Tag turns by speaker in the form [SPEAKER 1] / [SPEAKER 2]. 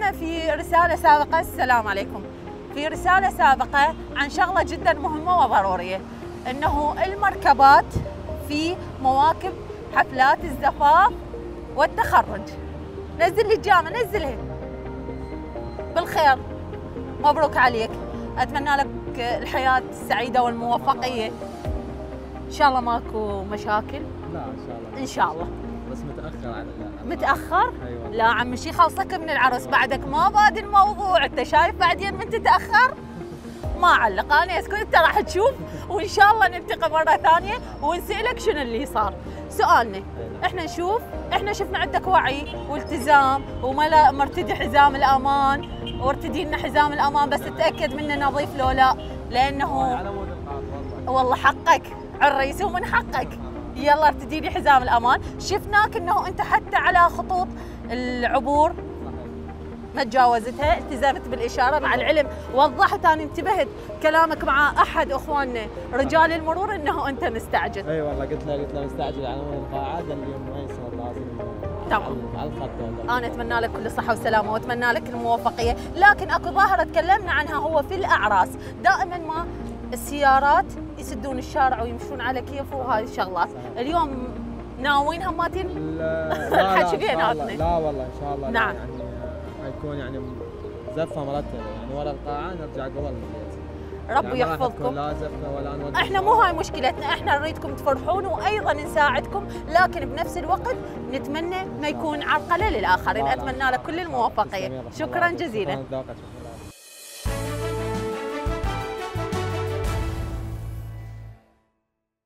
[SPEAKER 1] تكلمنا في رسالة سابقة، السلام عليكم، في رسالة سابقة عن شغلة جدا مهمة وضرورية، انه المركبات في مواكب حفلات الزفاف والتخرج. نزل لي الجامة، نزلها بالخير، مبروك عليك، اتمنى لك الحياة السعيدة والموفقية. ان شاء الله ماكو مشاكل؟
[SPEAKER 2] لا ان شاء الله.
[SPEAKER 1] ان شاء الله.
[SPEAKER 2] بس متاخر على
[SPEAKER 1] متاخر؟
[SPEAKER 2] ايوه.
[SPEAKER 1] لا عم شي خلصك من العرس، بعدك ما بادي الموضوع، انت شايف بعدين من تتاخر؟ ما علق، انا اسكت، انت راح تشوف وان شاء الله نلتقي مره ثانيه ونسالك شنو اللي صار. سؤالنا احنا نشوف، احنا شفنا عندك وعي والتزام مرتدي حزام الامان، وارتدي لنا حزام الامان، بس تتاكد منه نظيف لو لا، لانه
[SPEAKER 2] على مود القاعة
[SPEAKER 1] والله حقك عالرئيس ومن حقك. يلا ارتدي لي حزام الامان. شفناك انه انت حتى على خطوط العبور ما تجاوزتها، التزمت بالاشاره، مع العلم وضحت، انا انتبهت كلامك مع احد اخواننا رجال المرور انه انت مستعجل.
[SPEAKER 2] اي والله قلت له مستعجل على مود القاعة، قال لي ما يصير، لازم
[SPEAKER 1] تمام.
[SPEAKER 2] على الخط.
[SPEAKER 1] انا اتمنى لك كل صحه وسلامه واتمنى لك الموفقيه، لكن اكو ظاهره تكلمنا عنها هو في الاعراس، دائما ما السيارات يسدون الشارع ويمشون على كيف وهاي الشغلات، اليوم ناويين هماتين؟
[SPEAKER 2] لا
[SPEAKER 1] الحكي بيناتنا.
[SPEAKER 2] لا والله ان شاء الله.
[SPEAKER 1] نعم.
[SPEAKER 2] يعني حيكون يعني زفه مرتبه، يعني ورا القاعه نرجع قبل البيت.
[SPEAKER 1] ربي
[SPEAKER 2] يعني
[SPEAKER 1] يحفظكم.
[SPEAKER 2] لا زفه ولا نوقف.
[SPEAKER 1] احنا مو هاي مشكلتنا، احنا نريدكم تفرحون وايضا نساعدكم، لكن بنفس الوقت نتمنى ما يكون عرقله للاخرين. اتمنى لك كل الموفقيه. شكرا جزيلا.